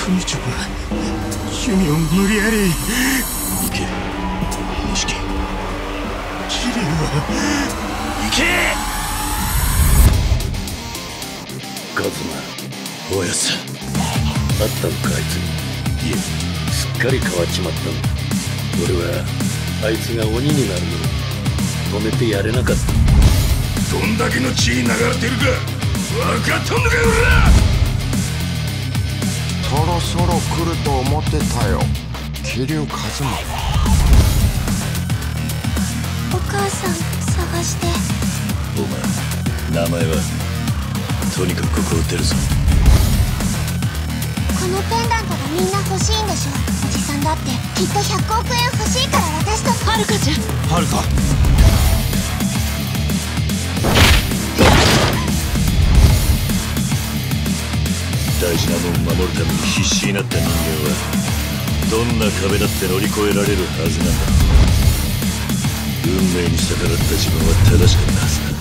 組長が趣味を無理やり。 行け錦。 桐生は行け。カズマ、おやさあったのかあいつに。いえ、すっかり変わっちまったんだ。俺はあいつが鬼になるのを止めてやれなかった。 どんだけの血流れてるか分かっとんのかよ。 そろそろ来ると思ってたよ、桐生一馬。 お母さん探して。 お前名前は？とにかくここを出るぞ。 このペンダントがみんな欲しいんでしょ。おじさんだってきっと100億円欲しいから私と。はるかちゃん。 はるか。 大事なもん守るために必死になった人間はどんな壁だって乗り越えられるはずなんだ。運命に逆らった自分は正しかったはずだ。